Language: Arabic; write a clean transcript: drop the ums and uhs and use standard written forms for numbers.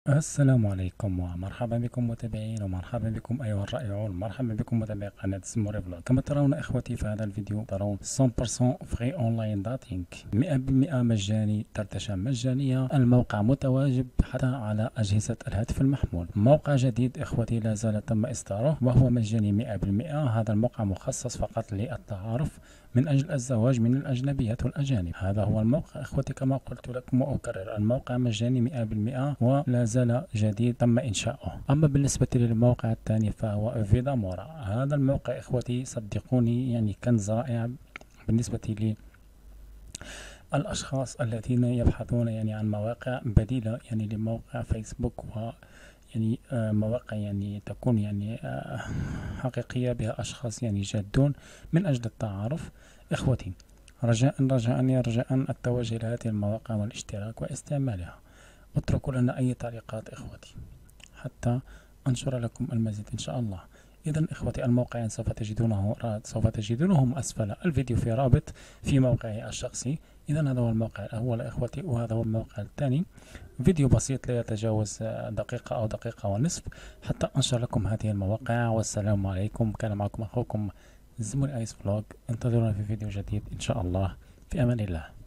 السلام عليكم ومرحبا بكم متابعين، ومرحبا بكم أيها الرائعون، مرحبا بكم متابعي قناة سموري فلوج. كما ترون إخوتي في هذا الفيديو ترون 100% فري أونلاين داتينج، 100% مجاني، دردشة مجانية. الموقع متواجد حتى على أجهزة الهاتف المحمول. موقع جديد إخوتي لا زال تم إصداره وهو مجاني 100%. هذا الموقع مخصص فقط للتعارف من أجل الزواج من الأجنبيات والأجانب. هذا هو الموقع إخوتي، كما قلت لكم وأكرر، الموقع مجاني 100% ولا زال جديد تم إنشاؤه. أما بالنسبة للموقع الثاني فهو فيدامورا. هذا الموقع إخوتي صدقوني يعني كنز رائع بالنسبة للأشخاص الذين يبحثون يعني عن مواقع بديلة يعني لموقع فيسبوك، و يعني مواقع يعني تكون يعني حقيقية بها أشخاص يعني جادون من أجل التعارف. إخوتي، رجاء التوجه لهذه المواقع والاشتراك واستعمالها. اتركوا لنا أي تعليقات إخوتي حتى أنشر لكم المزيد إن شاء الله. إذا إخوتي، الموقعين سوف تجدونهم أسفل الفيديو في رابط في موقعي الشخصي. إذا هذا هو الموقع الأول إخوتي، وهذا هو الموقع الثاني. فيديو بسيط لا يتجاوز دقيقة أو دقيقة ونصف حتى أنشر لكم هذه المواقع. والسلام عليكم، كان معكم أخوكم زميل آيس فلوج. انتظرونا في فيديو جديد إن شاء الله، في أمان الله.